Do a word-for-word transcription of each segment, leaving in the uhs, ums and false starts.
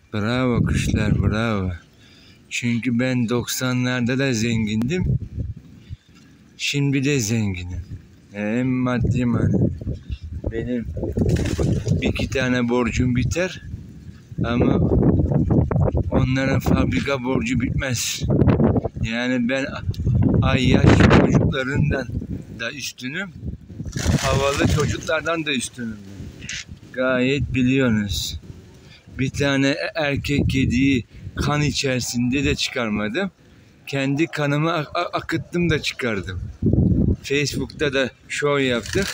Bravo kuşlar, bravo. Çünkü ben doksanlarda da zengindim. Şimdi de zenginim. Hem maddi manevi. Benim bir iki tane borcum biter ama onların fabrika borcu bitmez. Yani ben ay yaş çocuklarından da üstünüm. Havalı çocuklardan da üstünüm. Gayet biliyorsunuz. Bir tane erkek kediyi kan içerisinde de çıkarmadım. Kendi kanımı ak akıttım da çıkardım. Facebook'ta da show yaptık.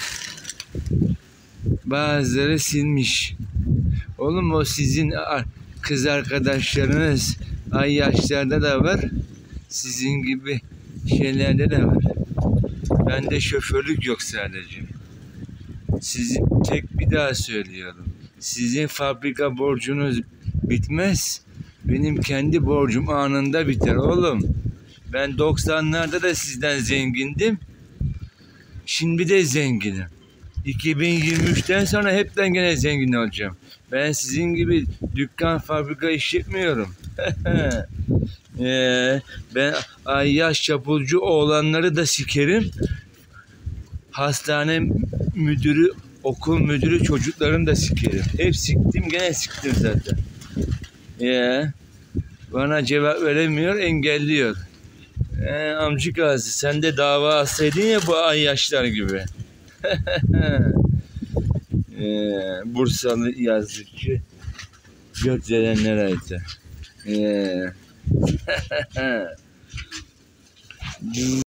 Bazıları silmiş. Oğlum o sizin kız arkadaşlarınız ay yaşlarda da var. Sizin gibi şeylerde de var. Bende şoförlük yok sadece. Sizin tek bir daha söylüyorum. Sizin fabrika borcunuz bitmez. Benim kendi borcum anında biter oğlum. Ben doksanlarda da sizden zengindim. Şimdi de zenginim. iki bin yirmi üçten sonra hepten gene zengin olacağım. Ben sizin gibi dükkan, fabrika işletmiyorum. ee, ben ay yaş çapulcu oğlanları da sikerim. Hastane müdürü, okul müdürü çocuklarını da sikerim. Hep siktim, gene siktim zaten. Ee, bana cevap veremiyor, engelliyor. Ee, amcık ağzı, sen de dava açsaydın ya bu ay yaşlar gibi. ee, Bursalı yazlıkçı Gökdelenler ait. Ee,